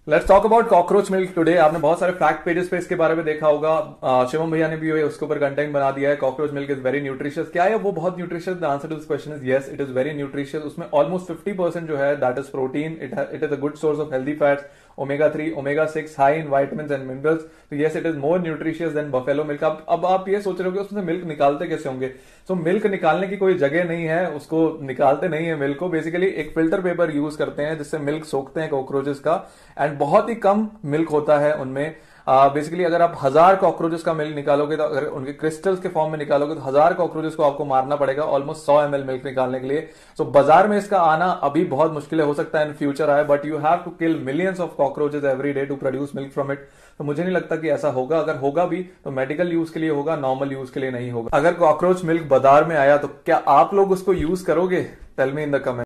Let's talk about cockroach milk today. आपने बहुत सारे फैक्ट पेजेस पे इसके बारे में देखा होगा। शिवम भैया ने भी उसके ऊपर कंटेंट बना दिया है। Cockroach milk is very nutritious. क्या है वो बहुत nutritious? The answer to this question is yes, it is very nutritious. उसमें ऑलमोस्ट 50% जो है that is protein. It is a good source of healthy fats, omega 3, omega 6, high in vitamin and minerals. तो yes, it is more nutritious than buffalo milk. अब आप ये सोच रहे हो कि उसमें मिल्क निकालते कैसे होंगे? सो मिल्क निकालने की कोई जगह नहीं है, उसको निकालते नहीं है मिल्क को। बेसिकली एक फिल्टर पेपर यूज करते हैं जिससे मिल्क सोखते हैं कॉकरोचेस का, एंड बहुत ही कम मिल्क होता है उनमें। बेसिकली अगर आप 1000 कॉकरोचेस का मिल्क निकालोगे, तो अगर उनके क्रिस्टल्स के फॉर्म में निकालोगे तो 1000 कॉकरोचेस को आपको मारना पड़ेगा ऑलमोस्ट 100 ml मिल्क निकालने के लिए। सो बाजार में इसका आना अभी बहुत मुश्किल है, हो सकता है इन फ्यूचर आए, but you have to kill millions of cockroaches every day to produce milk from it. तो मुझे नहीं लगता कि ऐसा होगा। अगर होगा भी तो मेडिकल यूज के लिए होगा, नॉर्मल यूज के लिए नहीं होगा। अगर कॉकरोच मिल्क बाजार में आया तो क्या आप लोग उसको यूज करोगे? Tell me in the comment.